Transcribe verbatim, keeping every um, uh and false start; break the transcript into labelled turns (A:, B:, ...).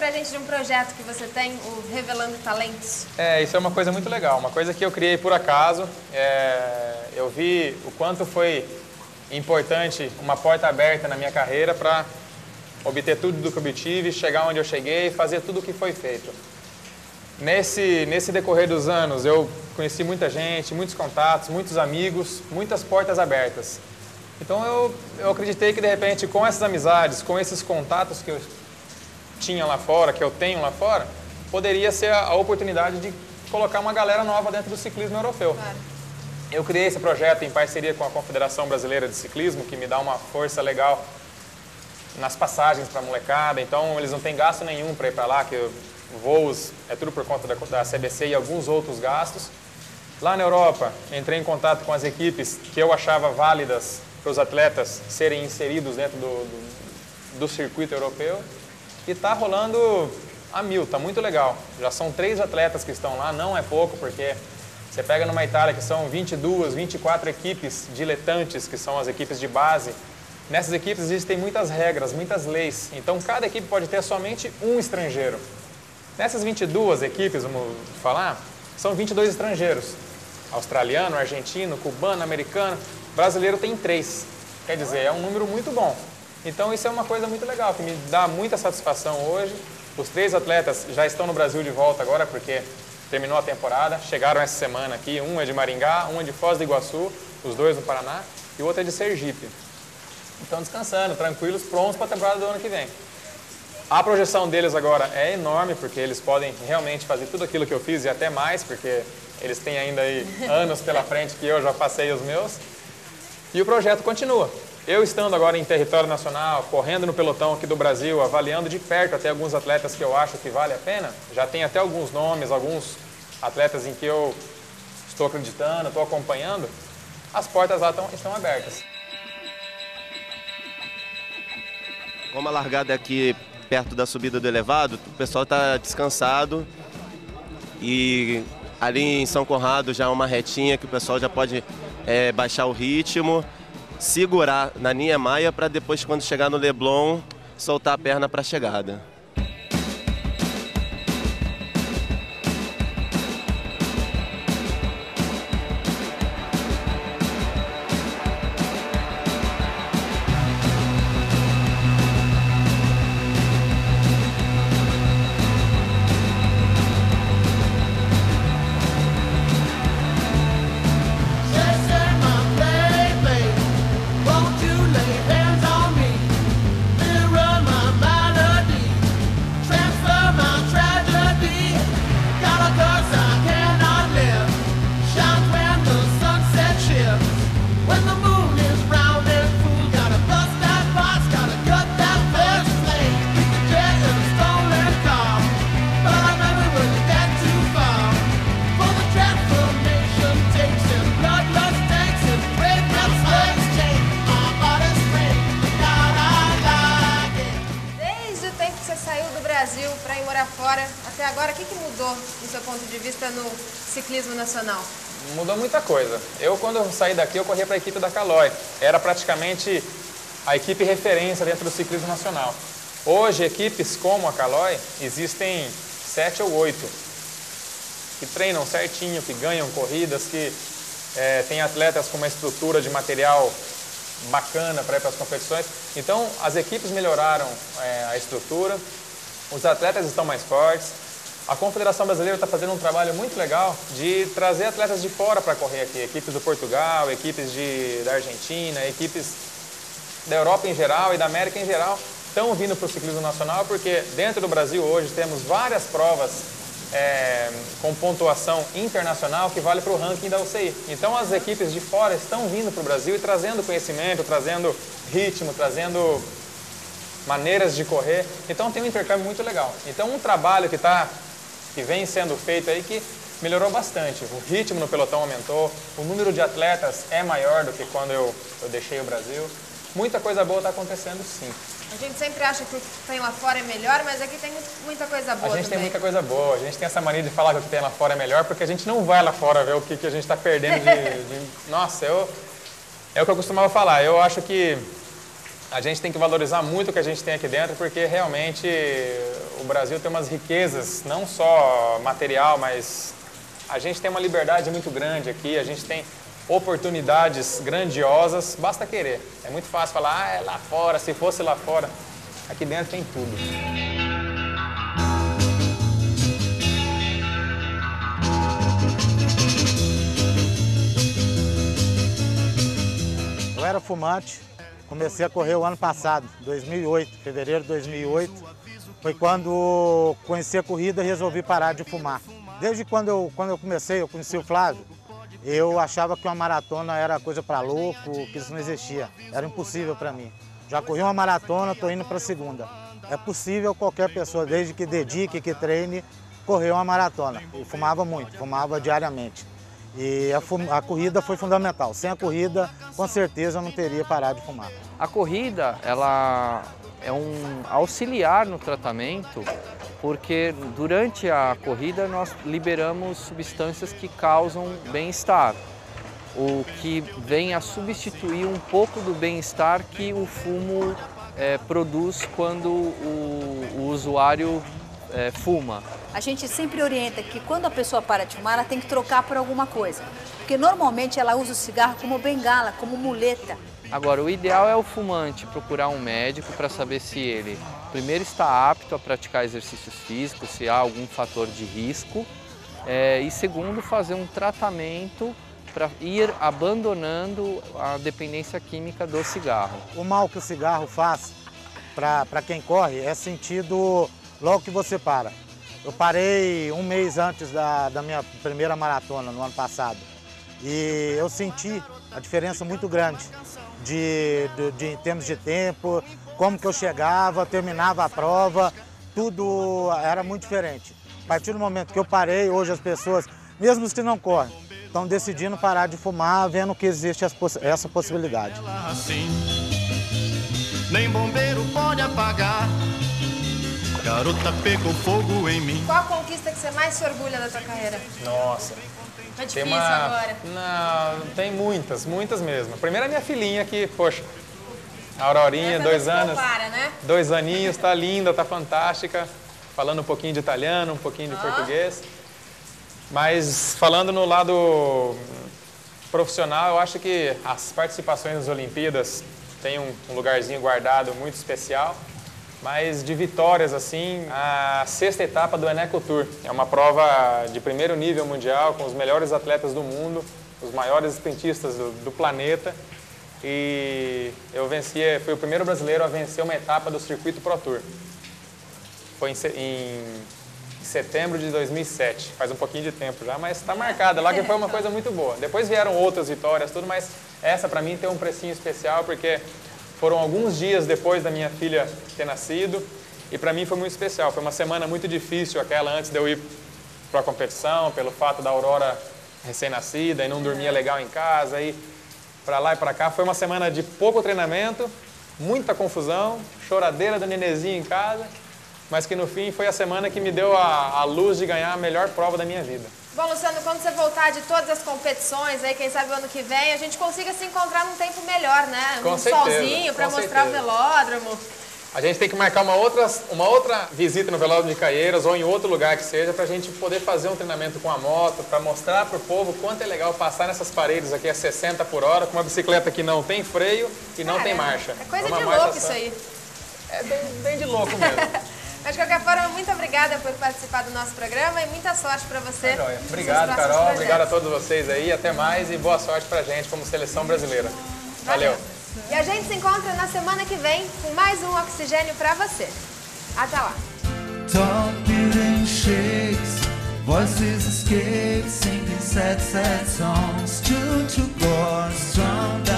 A: pra gente de um projeto que você tem, o Revelando Talentos?
B: É, isso é uma coisa muito legal, uma coisa que eu criei por acaso. É, eu vi o quanto foi importante uma porta aberta na minha carreira para obter tudo do que obtive, chegar onde eu cheguei e fazer tudo o que foi feito. Nesse, nesse decorrer dos anos, eu conheci muita gente, muitos contatos, muitos amigos, muitas portas abertas. Então eu, eu acreditei que, de repente, com essas amizades, com esses contatos que eu tinha lá fora, que eu tenho lá fora, poderia ser a, a oportunidade de colocar uma galera nova dentro do ciclismo europeu.
A: Claro.
B: Eu criei esse projeto em parceria com a Confederação Brasileira de Ciclismo, que me dá uma força legal nas passagens para a molecada. Então, eles não têm gasto nenhum para ir para lá, que eu, voos é tudo por conta da, da C B C e alguns outros gastos. Lá na Europa, entrei em contato com as equipes que eu achava válidas para os atletas serem inseridos dentro do, do, do circuito europeu. E está rolando a mil, está muito legal. Já são três atletas que estão lá, não é pouco, porque você pega numa Itália que são vinte e duas, vinte e quatro equipes diletantes, que são as equipes de base. Nessas equipes existem muitas regras, muitas leis. Então, cada equipe pode ter somente um estrangeiro. Nessas vinte e duas equipes, vamos falar, são vinte e dois estrangeiros. Australiano, argentino, cubano, americano. Brasileiro tem três. Quer dizer, é um número muito bom. Então, isso é uma coisa muito legal, que me dá muita satisfação hoje. Os três atletas já estão no Brasil de volta agora, porque terminou a temporada. Chegaram essa semana aqui. Um é de Maringá, um é de Foz do Iguaçu, os dois no Paraná, e o outro é de Sergipe. Estão descansando, tranquilos, prontos para a temporada do ano que vem. A projeção deles agora é enorme, porque eles podem realmente fazer tudo aquilo que eu fiz e até mais, porque eles têm ainda aí anos pela frente que eu já passei os meus. E o projeto continua. Eu estando agora em território nacional, correndo no pelotão aqui do Brasil, avaliando de perto até alguns atletas que eu acho que vale a pena, já tem até alguns nomes, alguns atletas em que eu estou acreditando, estou acompanhando, as portas lá estão, estão abertas.
C: Como a largada é aqui perto da subida do elevado, o pessoal está descansado e ali em São Conrado já é uma retinha que o pessoal já pode é, baixar o ritmo, segurar na Niemeyer para depois, quando chegar no Leblon, soltar a perna para a chegada.
A: Para ir morar fora, até agora, o que, que mudou, do seu ponto de vista, no ciclismo nacional?
B: Mudou muita coisa. Eu, quando eu saí daqui, eu corria para a equipe da Caloi. Era praticamente a equipe referência dentro do ciclismo nacional. Hoje, equipes como a Caloi, existem sete ou oito que treinam certinho, que ganham corridas, que é, tem atletas com uma estrutura de material bacana para ir para as competições. Então, as equipes melhoraram é, a estrutura. Os atletas estão mais fortes. A Confederação Brasileira está fazendo um trabalho muito legal de trazer atletas de fora para correr aqui. Equipes do Portugal, equipes de, da Argentina, equipes da Europa em geral e da América em geral estão vindo para o ciclismo nacional, porque dentro do Brasil hoje temos várias provas é, com pontuação internacional que vale para o ranking da U C I. Então as equipes de fora estão vindo para o Brasil e trazendo conhecimento, trazendo ritmo, trazendo maneiras de correr, então tem um intercâmbio muito legal. Então um trabalho que, tá, que vem sendo feito aí que melhorou bastante. O ritmo no pelotão aumentou, o número de atletas é maior do que quando eu, eu deixei o Brasil. Muita coisa boa está acontecendo, sim.
A: A gente sempre acha que o que tem lá fora é melhor, mas aqui tem muita coisa boa.
B: A gente
A: também.
B: tem muita coisa boa, a gente tem essa mania de falar que o que tem lá fora é melhor, porque a gente não vai lá fora ver o que, que a gente está perdendo de, de... Nossa, eu, é o que eu costumava falar, eu acho que A gente tem que valorizar muito o que a gente tem aqui dentro, porque realmente o Brasil tem umas riquezas, não só material, mas a gente tem uma liberdade muito grande aqui, a gente tem oportunidades grandiosas, basta querer. É muito fácil falar, ah, é lá fora, se fosse lá fora. Aqui dentro tem tudo.
D: Eu era fumante, comecei a correr o ano passado, dois mil e oito, fevereiro de dois mil e oito. Foi quando conheci a corrida e resolvi parar de fumar. Desde quando eu, quando eu comecei, eu conheci o Flávio, eu achava que uma maratona era coisa para louco, que isso não existia. Era impossível para mim. Já corri uma maratona, estou indo para a segunda. É possível qualquer pessoa, desde que dedique, que treine, correr uma maratona. Eu fumava muito, fumava diariamente. E a, fum a corrida foi fundamental. Sem a corrida, com certeza, eu não teria parado de fumar.
E: A corrida, ela é um auxiliar no tratamento, porque durante a corrida nós liberamos substâncias que causam bem-estar, o que vem a substituir um pouco do bem-estar que o fumo é, produz quando o, o usuário é, fuma.
F: A gente sempre orienta que quando a pessoa para de fumar, ela tem que trocar por alguma coisa, porque normalmente ela usa o cigarro como bengala, como muleta.
E: Agora, o ideal é o fumante procurar um médico para saber se ele, primeiro, está apto a praticar exercícios físicos, se há algum fator de risco, é, e segundo, fazer um tratamento para ir abandonando a dependência química do cigarro.
D: O mal que o cigarro faz para quem corre é sentido logo que você para. Eu parei um mês antes da, da minha primeira maratona, no ano passado, e eu senti a diferença muito grande de, de, de, em termos de tempo, como que eu chegava, terminava a prova, tudo era muito diferente. A partir do momento que eu parei, hoje as pessoas, mesmo os que não correm, estão decidindo parar de fumar, vendo que existe essa possibilidade.
G: Nem bombeiro pode apagar. Garota pegou fogo em mim.
A: Qual a conquista que você mais se orgulha da sua carreira?
B: Nossa.
A: Tá difícil
B: tem uma...
A: agora.
B: Não, tem muitas, muitas mesmo. Primeiro a minha filhinha aqui, poxa, a Aurorinha,
A: Essa
B: dois
A: não se
B: anos.
A: compara, né?
B: Dois aninhos, tá linda, tá fantástica. Falando um pouquinho de italiano, um pouquinho de oh. português. Mas falando no lado profissional, eu acho que as participações nas Olimpíadas têm um, um lugarzinho guardado muito especial. Mas de vitórias, assim, a sexta etapa do Eneco Tour. É uma prova de primeiro nível mundial, com os melhores atletas do mundo, os maiores sprintistas do, do planeta. E eu venci, fui o primeiro brasileiro a vencer uma etapa do Circuito Pro Tour. Foi em, em setembro de dois mil e sete, faz um pouquinho de tempo já, mas está marcada lá, que foi uma coisa muito boa. Depois vieram outras vitórias, tudo, mas essa para mim tem um precinho especial, porque foram alguns dias depois da minha filha ter nascido e para mim foi muito especial. Foi uma semana muito difícil aquela antes de eu ir para a competição, pelo fato da Aurora recém-nascida e não dormia legal em casa, e para lá e para cá. Foi uma semana de pouco treinamento, muita confusão, choradeira do nenenzinho em casa, mas que no fim foi a semana que me deu a, a luz de ganhar a melhor prova da minha vida.
A: Bom, Luciano, quando você voltar de todas as competições, aí quem sabe o ano que vem, a gente consiga se encontrar num tempo melhor, né?
B: Com
A: um
B: certeza,
A: solzinho para mostrar
B: certeza.
A: o velódromo.
B: A gente tem que marcar uma outra, uma outra visita no Velódromo de Caieiras ou em outro lugar que seja, para a gente poder fazer um treinamento com a moto, para mostrar para o povo quanto é legal passar nessas paredes aqui a sessenta por hora, com uma bicicleta que não tem freio e não
A: Cara,
B: tem marcha.
A: É coisa
B: é
A: de
B: marcha
A: louco
B: só.
A: isso aí.
B: É bem, bem de louco mesmo.
A: Mas, de qualquer forma, muito obrigada por participar do nosso programa e muita sorte para você.
B: Tá, obrigado, Carol.
A: Projetos.
B: Obrigado a todos vocês aí. Até mais e boa sorte pra gente como seleção brasileira. Valeu. Valeu.
A: E a gente se encontra na semana que vem com mais um Oxigênio para você. Até lá.
G: Talk building shakes, voices escape, singing sad, sad songs, tuned to chords, strong.